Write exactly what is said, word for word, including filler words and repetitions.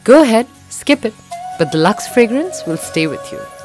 Go ahead, skip it, but the Lux fragrance will stay with you.